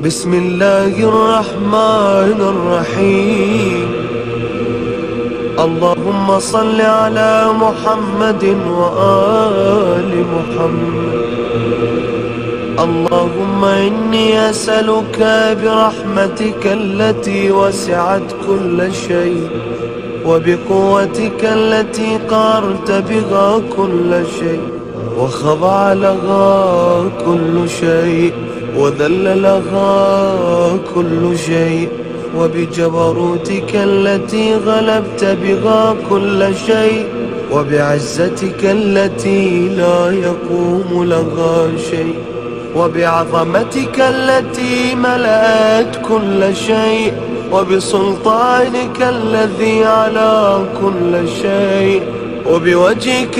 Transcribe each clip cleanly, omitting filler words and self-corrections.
بسم الله الرحمن الرحيم. اللهم صل على محمد وآل محمد. اللهم إني أسألك برحمتك التي وسعت كل شيء وبقوتك التي قهرت بها كل شيء وخضع لها كل شيء وذل لها كل شيء وبجبروتك التي غلبت بها كل شيء وبعزتك التي لا يقوم لها شيء وبعظمتك التي ملأت كل شيء وبسلطانك الذي على كل شيء وبوجهك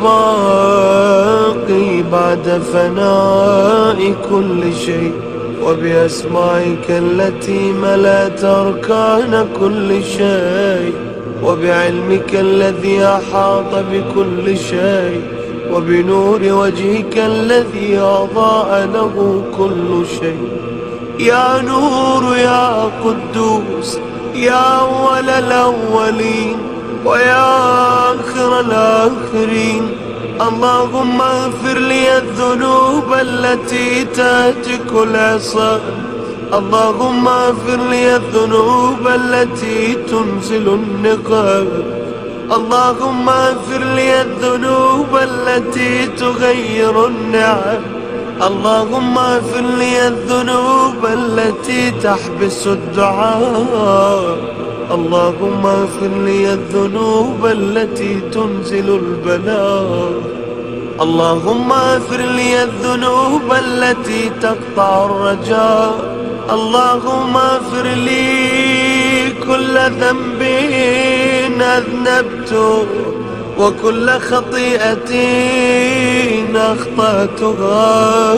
الباقي بعد فناء كل شيء وبأسمائك التي ملأت أركان كل شيء وبعلمك الذي أحاط بكل شيء وبنور وجهك الذي أضاء له كل شيء. يا نور يا قدوس يا أول الأولين ويا آخر الآخرين، اللهم اغفر لي الذنوب التي تهتك العصا. اللهم اغفر لي الذنوب التي تنزل النقاب. اللهم اغفر لي الذنوب التي تغير النعم. اللهم اغفر لي الذنوب التي تحبس الدعاء. اللهم اغفر لي الذنوب التي تنزل البلاء. اللهم اغفر لي الذنوب التي تقطع الرجاء. اللهم اغفر لي كل ذنب أذنبته وكل خطيئة أخطأتها.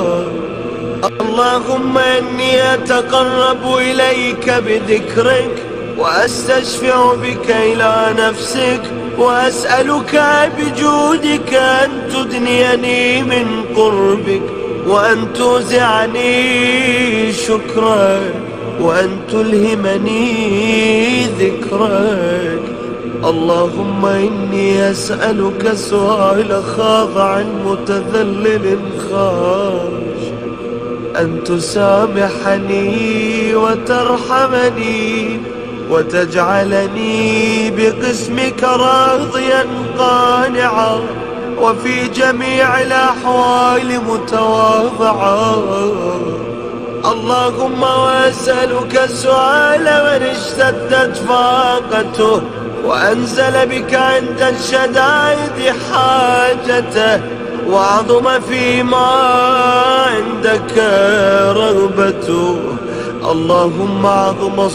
اللهم إني أتقرب إليك بذكرك وأستشفع بك إلى نفسك وأسألك بجودك أن تدنيني من قربك وأن توزعني شكرك وأن تلهمني ذكرك. اللهم إني أسألك سؤال خاضع متذلل خاش أن تسامحني وترحمني وتجعلني بقسمك راضيا قانعا وفي جميع الأحوال متواضعا. اللهم وأسألك السؤال من اشتدت فاقته وأنزل بك عند الشدائد حاجته وعظم فيما عندك رغبته. اللهم عظم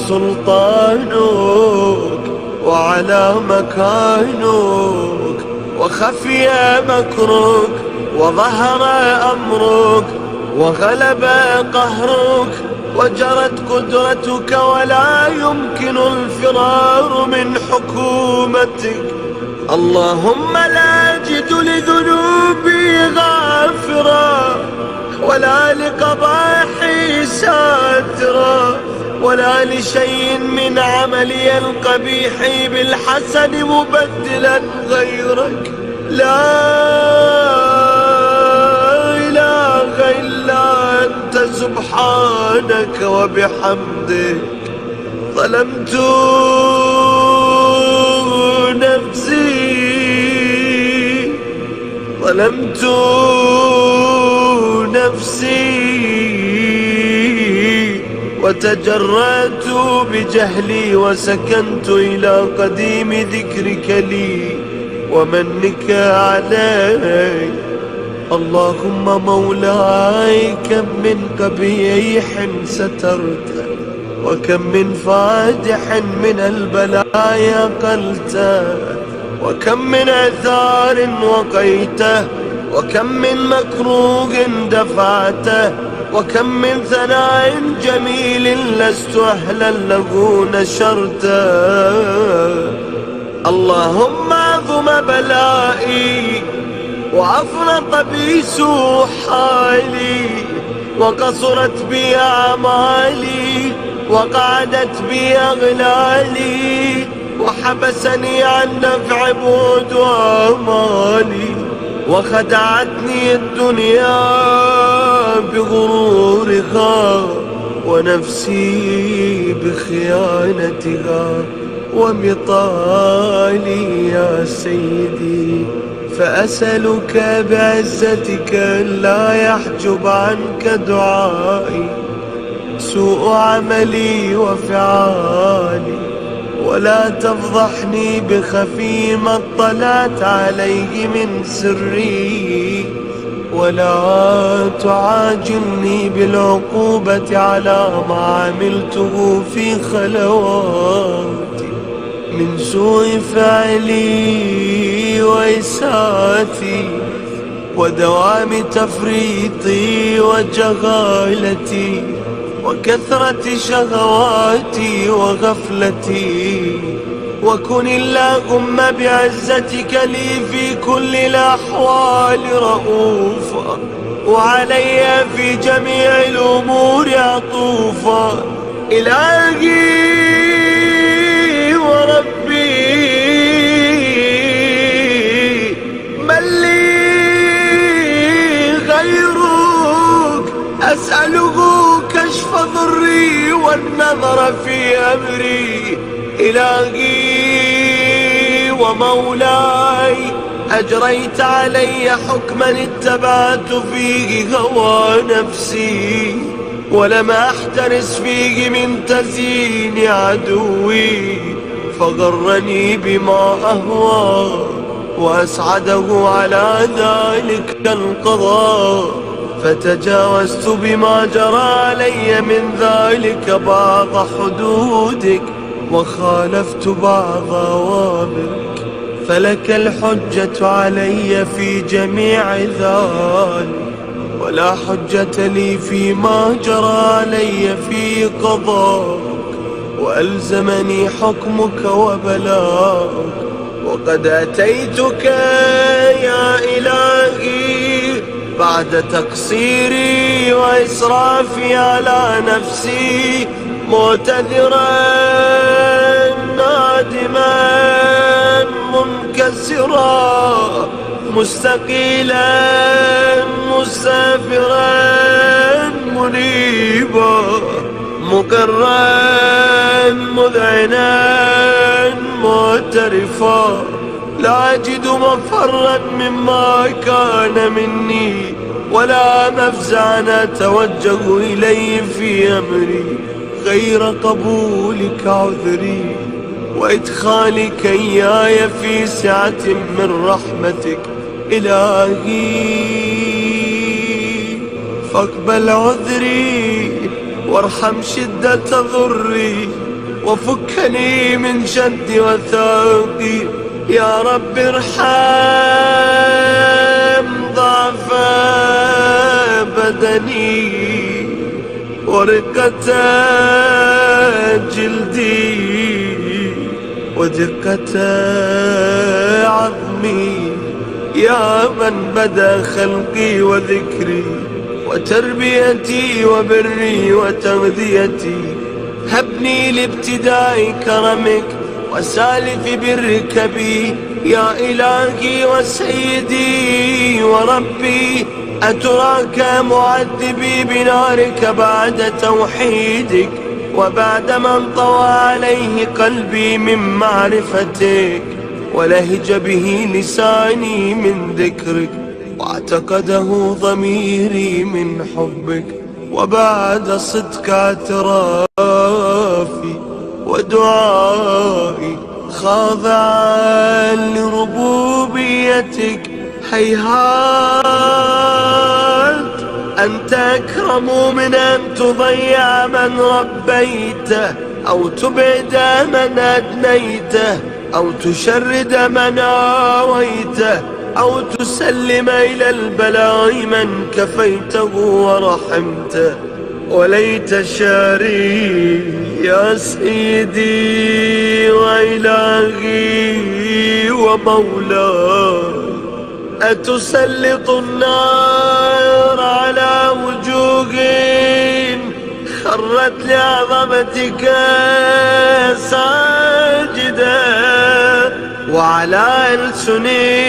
سلطانك وعلى مكانك وخفي مكرك وظهر أمرك وغلب قهرك وجرت قدرتك ولا يمكن الفرار من حكومتك. اللهم لا أجد لذنوبي غافرا ولا لقبائحي ساترا ولا لشيء من عملي القبيح بالحسن مبدلا غيرك. لا إله إلا أنت سبحانك وبحمدك. ظلمت نفسي وتجرأت بجهلي وسكنت إلى قديم ذكرك لي ومنك علي. اللهم مولاي كم من قبيح سترته وكم من فادح من البلايا قلته وكم من عثار وقيته وكم من مكروه دفعته وكم من ثناء جميل لست أهلا له نشرته. اللهم عظم بلائي وأفرط بي سوء حالي وقصرت بي أعمالي وقعدت بي أغلالي وحبسني عن نفع بعد آمالي وخدعتني الدنيا بغرورها ونفسي بخيانتها ومطالي يا سيدي. فأسألك بعزتك لا يحجب عنك دعائي سوء عملي وفعالي، ولا تفضحني بخفي ما اطلعت عليه من سري، ولا تعاجلني بالعقوبة على ما عملته في خلواتي من سوء فعلي وإساءتي ودوام تفريطي وجهالتي وكثرة شهواتي وغفلتي. وكن اللهم بعزتك لي في كل الأحوال رؤوفا وعلي في جميع الأمور عطوفا. إلهي وربي من لي غيرك أسأله كشف ضري والنظر في أمري. إلهي ومولاي أجريت علي حكما اتبعت فيه هوى نفسي ولم أحترس فيه من تزيين عدوي، فغرني بما أهوى وأسعده على ذلك القضاء، فتجاوزت بما جرى علي من ذلك بعض حدودك وخالفت بعض أوامرك، فلك الحجة علي في جميع ذلك، ولا حجة لي فيما جرى علي في قضاءك، وألزمني حكمك وبلاغك. وقد أتيتك يا إلهي بعد تقصيري وإسرافي على نفسي معتذرا نادما منكسرا مستقيلا مسافرا منيبا مقرا مذعنا معترفا، لا أجد مفرا مما كان مني ولا مفزعا أتوجه إليه في أمري غير قبولك عذري وإدخالك إياي في سعة من رحمتك. إلهي فاقبل عذري وارحم شدة ضري وفكني من شد وثاقي. يا رب ارحم ضعف بدني ورقة جلدي ودقة عظمي، يا من بدا خلقي وذكري وتربيتي وبري وتغذيتي. هبني لابتداء كرمك وسالف برك بي يا إلهي وسيدي وربي. أتراك معذبي بنارك بعد توحيدك وبعد ما انطوى عليه قلبي من معرفتك ولهج به لساني من ذكرك واعتقده ضميري من حبك، وبعد صدق اعترافي ودعائي خاضعا لربوبيتك. هيهات أنت أكرم من أن تضيع من ربيته أو تبعد من أدنيته أو تشرد من آويته أو تسلم إلى البلاء من كفيته ورحمته. وليت شعري يا سيدي وإلهي ومولاي أتسلط النار على وجوه خرت لعظمتك ساجدة، وعلى ألسن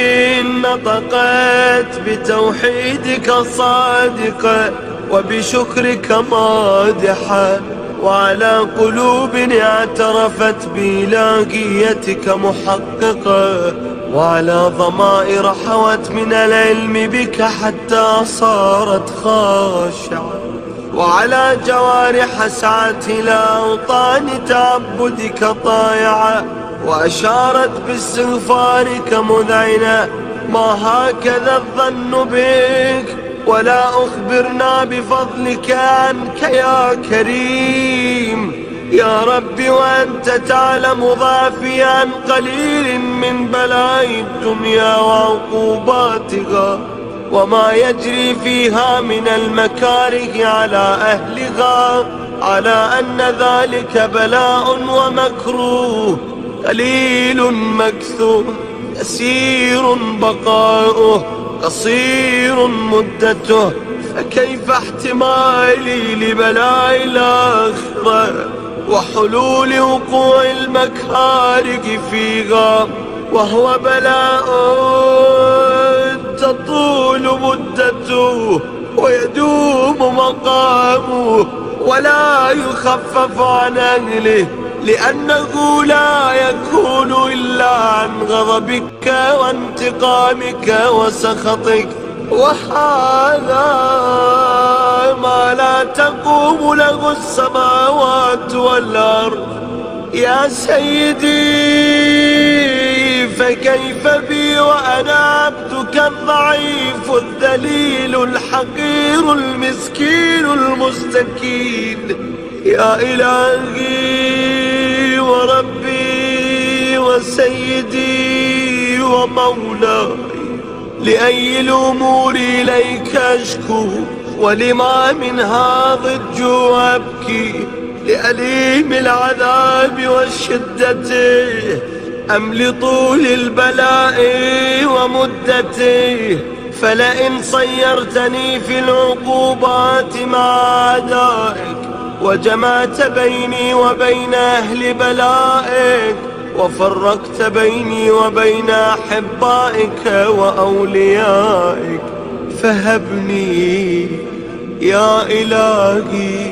نطقت بتوحيدك صادقة، وبشكرك مادحة، وعلى قلوب اعترفت بإلهيتك محققة، وعلى ضمائر حوت من العلم بك حتى صارت خاشعة، وعلى جوارح سعت إلى أوطان تعبدك طائعة، وأشارت باستغفارك مذعنة. ما هكذا الظن بك، ولا أخبرنا بفضلك عنك يا كريم يا ربي، وأنت تعلم ضعفي عن قليل من بلاء الدنيا وعقوباتها، وما يجري فيها من المكاره على أهلها، على أن ذلك بلاء ومكروه، قليل مكثور، يسير بقاؤه، قصير مدته، فكيف احتمالي لبلاء الآخرة وحلول وقوع المكاره فيها، وهو بلاء تطول مدته ويدوم مقامه ولا يخفف عن أهله، لأنه لا يكون إلا عن غضبك وانتقامك وسخطك، وهذا ما لا تقوم له السماوات والأرض. يا سيدي فكيف بي وأنا عبدك الضعيف الذليل الحقير المسكين المستكين. يا إلهي وربي وسيدي ومولاي، لأي الأمور إليك أشكو، ولما من هذا الجوع أبكي، لأليم العذاب وشدته أم لطول البلاء ومدته؟ فلئن صيرتني في العقوبات مع أعدائك، وجمعت بيني وبين أهل بلائك، وفرقت بيني وبين أحبائك وأوليائك، فهبني يا إلهي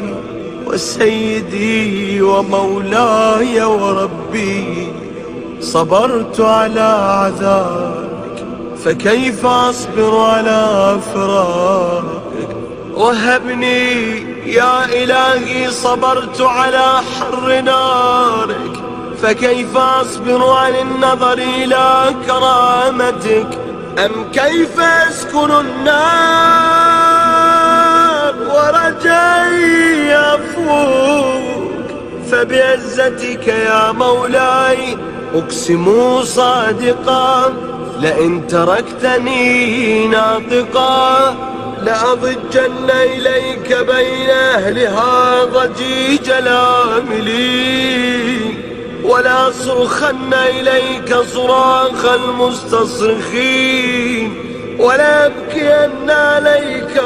وسيدي ومولاي وربي. صبرت على عذابك، فكيف أصبر على فراقك؟ وهبني يا إلهي، صبرت على حر نارك، فكيف أصبر عن النظر إلى كرامتك؟ أم كيف أسكن النار ورجائي عفوك؟ فبعزتك يا مولاي أقسم صادقا، لئن تركتني ناطقا لأضجن إليك بين أهلها ضجيج العاملين، ولا صرخن إليك صراخ المستصرخين، ولا أبكين عليك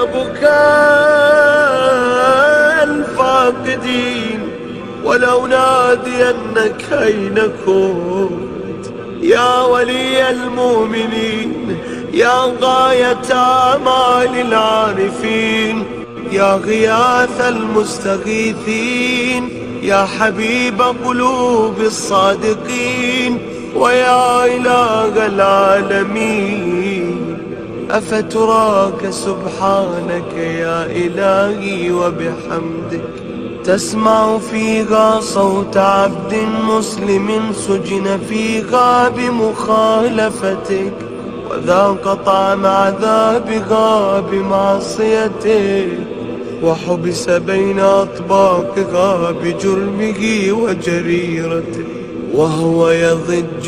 بكاء الفاقدين، ولو نادينك أين كنت يا ولي المؤمنين، يا غاية آمال العارفين، يا غياث المستغيثين، يا حبيب قلوب الصادقين، ويا إله العالمين. أفتراك سبحانك يا إلهي وبحمدك تسمع فيها صوت عبد مسلم سجن فيها بمخالفتك، وذاق طعم عذابها بمعصيتك، وحبس بين أطباقها بجرمه وجريرته، وهو يضج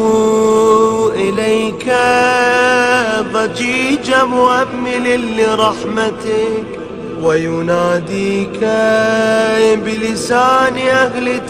إليك ضجيج مؤمل لرحمتك، ويناديك بلسان أهل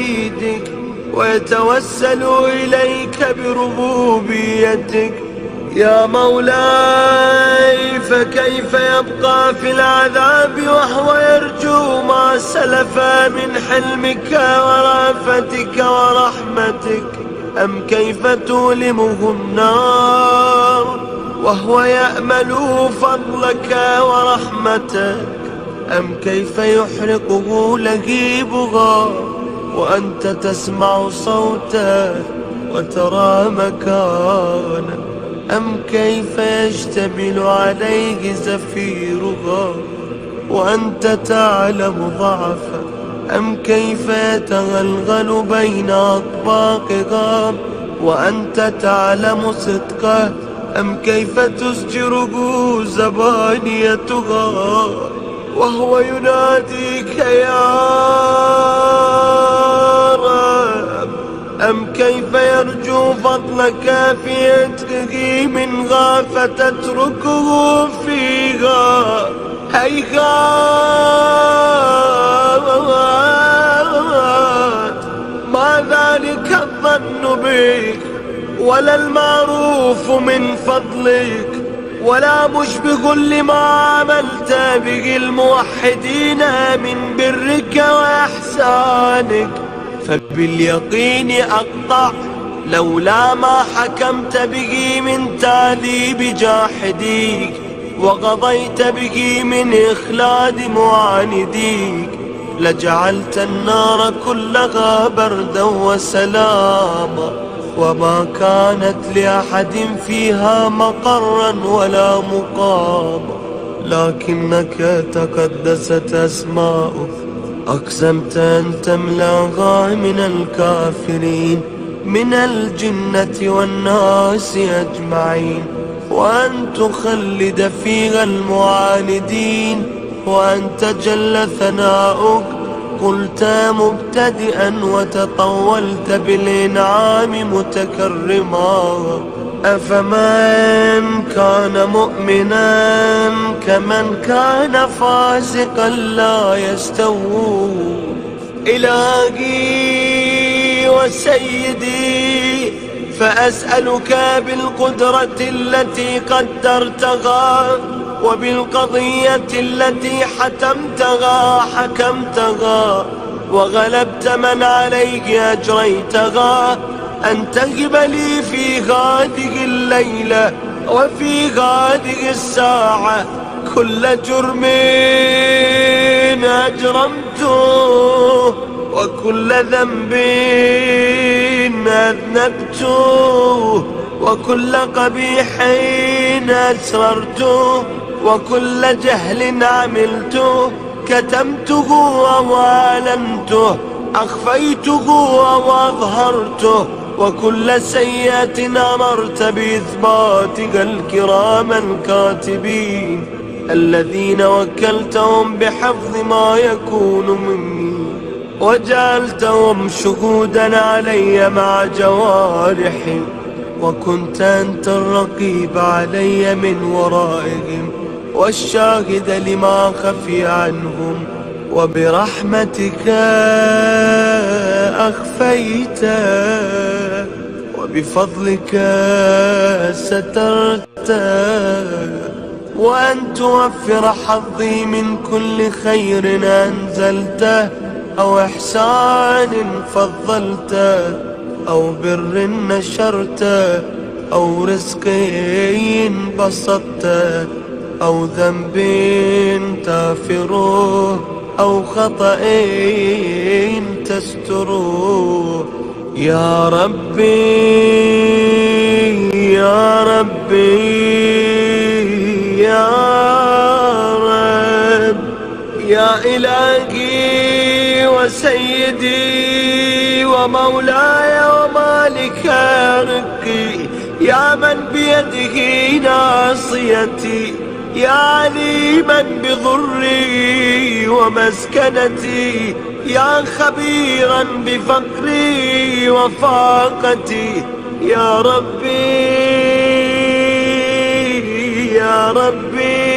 توحيدك، ويتوسل إليك بربوبيتك. يا مولاي فكيف يبقى في العذاب وهو يرجو ما سلف من حلمك ورأفتك ورحمتك؟ أم كيف تؤلمه النار وهو يأمل فضلك ورحمتك؟ أم كيف يحرقه لهيبها وأنت تسمع صوته وترى مكانه؟ أم كيف يشتمل عليه زفيرها وأنت تعلم ضعفه؟ أم كيف يتغلغل بين أطباقها وأنت تعلم صدقه؟ أم كيف تزجره زبانيتها وهو يناديك يا رب؟ أم كيف يرجو فضلك في عتقه منها فتتركه فيها؟ هيهات ما ذلك الظن بك ولا المعروف من فضلك ولا مشبه لما عملت به الموحدين من برك وإحسانك. فباليقين أقطع لولا ما حكمت به من تعذيب جاحديك وقضيت به من إخلاد معانديك لجعلت النار كلها بردا وسلاما وما كانت لأحد فيها مقرا ولا مقاما. لكنك تقدست أسماؤك أقسمت أن تملأها من الكافرين من الجنة والناس أجمعين وأن تخلد فيها المعاندين وأن تجل ثناؤك. قلت مبتدئا وتطولت بالإنعام متكرما أفمن كان مؤمنا كمن كان فاسقا لا يستوون. إلهي وسيدي فأسألك بالقدرة التي قدرتها وبالقضية التي حكمتها وغلبت من عليه أجريتها أن تهب لي في هذه الليلة وفي هذه الساعة كل جرم أجرمته وكل ذنب أذنبته وكل قبيح أسررته وكل جهل عملته كتمته أو أعلنته أخفيته أو أظهرته وكل سيئة أمرت بإثباتها الكرام الكاتبين الذين وكلتهم بحفظ ما يكون مني وجعلتهم شهودا علي مع جوارحي وكنت أنت الرقيب علي من ورائهم والشاهد لما خفي عنهم وبرحمتك أخفيت وبفضلك سترت وأن توفر حظي من كل خير أنزلته أو إحسان فضلته أو بر نشرته أو رزق بسطته أو ذنب تغفره أو خطأ تستره. يا ربي يا ربي يا رب يا إلهي وسيدي ومولاي ومالك رقي يا من بيده ناصيتي يا عليما بضري ومسكنتي يا خبيرا بفقري وفاقتي. يا ربي يا ربي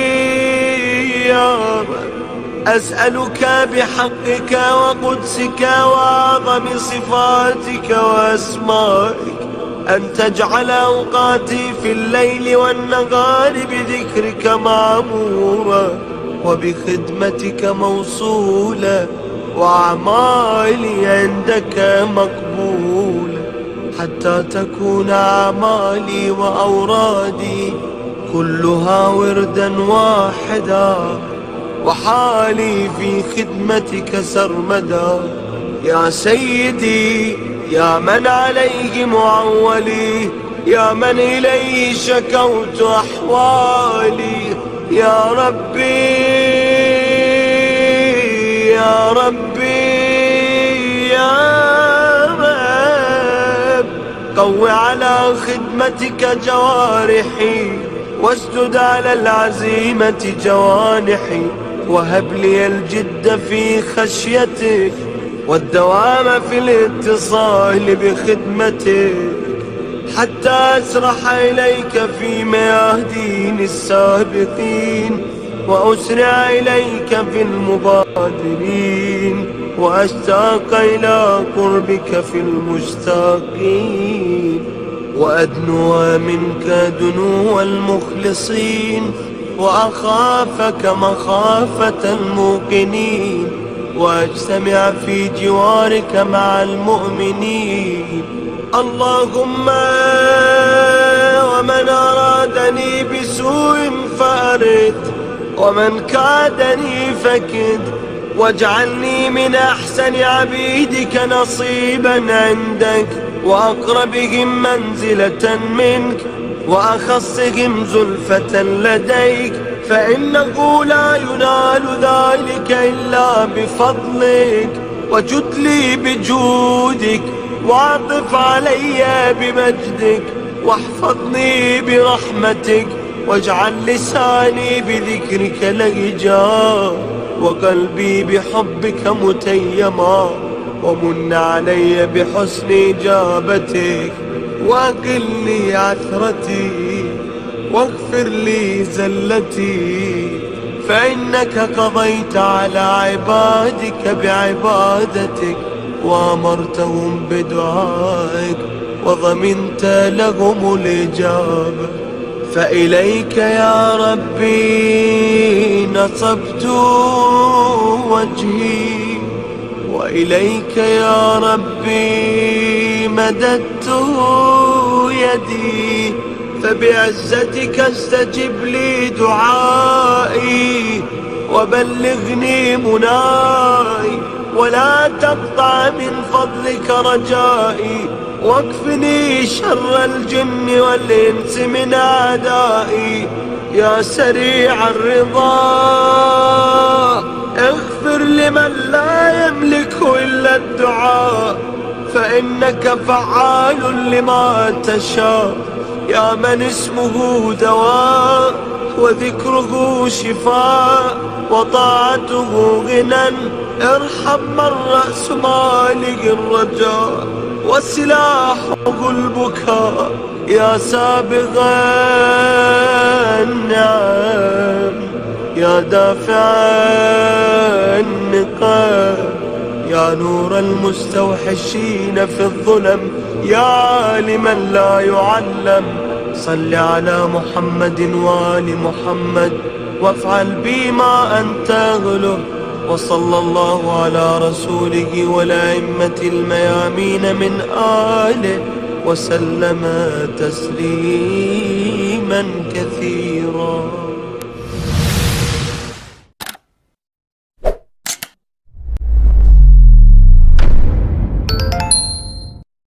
يا رب أسألك بحقك وقدسك وأعظم صفاتك وأسمائك أن تجعل أوقاتي في الليل والنهار بذكرك معمورة وبخدمتك موصولة وأعمالي عندك مقبولة، حتى تكون أعمالي وأورادي كلها وردا واحدا، وحالي في خدمتك سرمدا. يا سيدي يا من عليه معولي، يا من إليه شكوت أحوالي، يا ربي يا ربي يا رب، قو على خدمتك جوارحي واسدد على العزيمة جوانحي، وهب لي الجد في خشيتك والدوام في الاتصال بخدمتك، حتى أسرح إليك في ميادين السابقين، وأسرع إليك في المبادرين، وأشتاق إلى قربك في المشتاقين، وأدنو منك دنو المخلصين، وأخافك مخافة الموقنين، وأجتمع في جوارك مع المؤمنين. اللهم ومن أرادني بسوء فأرد، ومن كادني فكد، واجعلني من أحسن عبيدك نصيبا عندك، وأقربهم منزلة منك، وأخصهم زلفة لديك، فإنه لا ينال ذلك إلا بفضلك، وجد لي بجودك، وعطف علي بمجدك، واحفظني برحمتك، واجعل لساني بذكرك لهجا، وقلبي بحبك متيما، ومن علي بحسن إجابتك، وأقل لي عثرتي، واغفر لي زلتي، فإنك قضيت على عبادك بعبادتك، وأمرتهم بدعائك، وضمنت لهم الإجابة. فإليك يا ربي نصبت وجهي، وإليك يا ربي مددت يدي، فبعزتك استجب لي دعائي، وبلغني مناي، ولا تقطع من فضلك رجائي، واكفني شر الجن والإنس من أعدائي. يا سريع الرضا اغفر لمن لا يملك إلا الدعاء، فإنك فعال لما تشاء. يا من اسمه دواء وذكره شفاء وطاعته غنى، ارحم من رأس ماله الرجاء وسلاحه البكاء. يا سابغ النعم، يا دافع النقام، يا نور المستوحشين في الظلم، يا عالما لا يعلم، صل على محمد وآل محمد، وافعل بي ما أنت أهله. وصلى الله على رسوله والأئمة الميامين من آله، وسلم تسليما كثيرا.